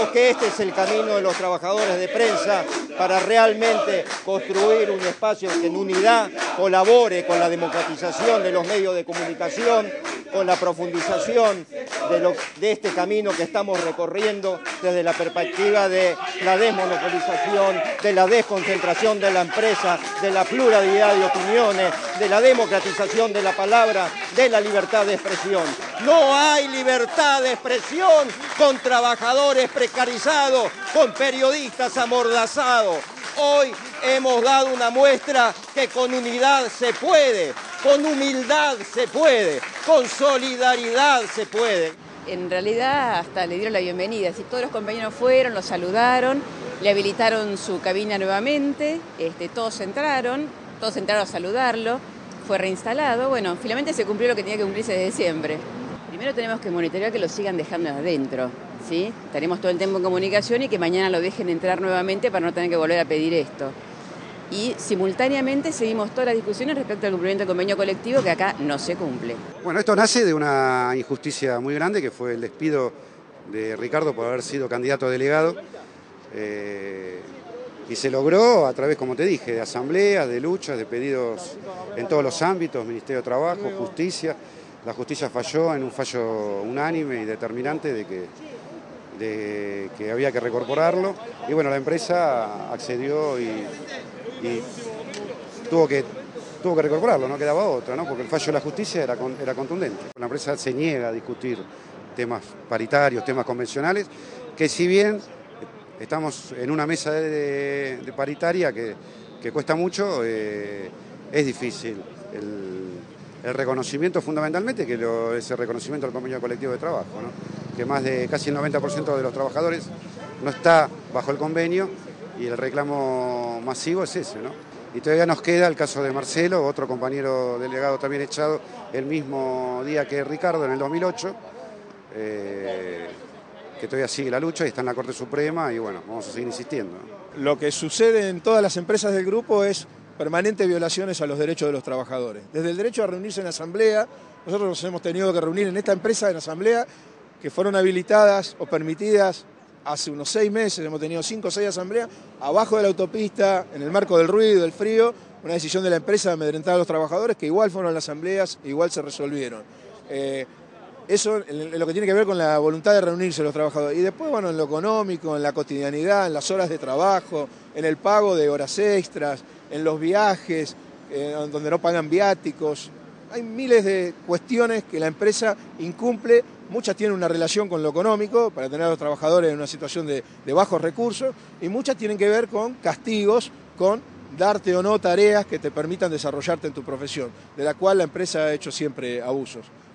Creemos que este es el camino de los trabajadores de prensa para realmente construir un espacio que en unidad colabore con la democratización de los medios de comunicación, con la profundización de este camino que estamos recorriendo desde la perspectiva de la desmonopolización, de la desconcentración de la empresa, de la pluralidad de opiniones, de la democratización de la palabra, de la libertad de expresión. No hay libertad de expresión con trabajadores precarizados, con periodistas amordazados. Hoy hemos dado una muestra que con unidad se puede, con humildad se puede, con solidaridad se puede. En realidad hasta le dieron la bienvenida, si todos los compañeros fueron, lo saludaron, le habilitaron su cabina nuevamente, todos entraron a saludarlo, fue reinstalado, bueno, finalmente se cumplió lo que tenía que cumplirse desde siempre. Primero tenemos que monitorear que lo sigan dejando adentro, ¿sí? Estaremos todo el tiempo en comunicación y que mañana lo dejen entrar nuevamente para no tener que volver a pedir esto. Y simultáneamente seguimos todas las discusiones respecto al cumplimiento del convenio colectivo que acá no se cumple. Bueno, esto nace de una injusticia muy grande que fue el despido de Ricardo por haber sido candidato a delegado y se logró a través, como te dije, de asambleas, de luchas, de pedidos en todos los ámbitos, Ministerio de Trabajo, Justicia. La justicia falló en un fallo unánime y determinante de que había que recorporarlo y bueno, la empresa accedió y tuvo que recorporarlo, no quedaba otra, ¿no? Porque el fallo de la justicia era contundente. La empresa se niega a discutir temas paritarios, temas convencionales, que si bien estamos en una mesa de paritaria que cuesta mucho, es difícil el reconocimiento fundamentalmente, que es el reconocimiento del convenio colectivo de trabajo, ¿no? Que más de casi el 90% de los trabajadores no está bajo el convenio y el reclamo masivo es ese, ¿no? Y todavía nos queda el caso de Marcelo, otro compañero delegado también echado el mismo día que Ricardo en el 2008, que todavía sigue la lucha y está en la Corte Suprema y bueno, vamos a seguir insistiendo, ¿no? Lo que sucede en todas las empresas del grupo es permanentes violaciones a los derechos de los trabajadores. Desde el derecho a reunirse en asamblea, nosotros nos hemos tenido que reunir en esta empresa en asamblea, que fueron habilitadas o permitidas hace unos 6 meses, hemos tenido 5 o 6 asambleas, abajo de la autopista, en el marco del ruido, del frío, una decisión de la empresa de amedrentar a los trabajadores, que igual fueron a las asambleas, igual se resolvieron. Eso es lo que tiene que ver con la voluntad de reunirse los trabajadores. Y después, bueno, en lo económico, en la cotidianidad, en las horas de trabajo, en el pago de horas extras, en los viajes, donde no pagan viáticos. Hay miles de cuestiones que la empresa incumple, muchas tienen una relación con lo económico, para tener a los trabajadores en una situación de bajos recursos, y muchas tienen que ver con castigos, con darte o no tareas que te permitan desarrollarte en tu profesión, de la cual la empresa ha hecho siempre abusos.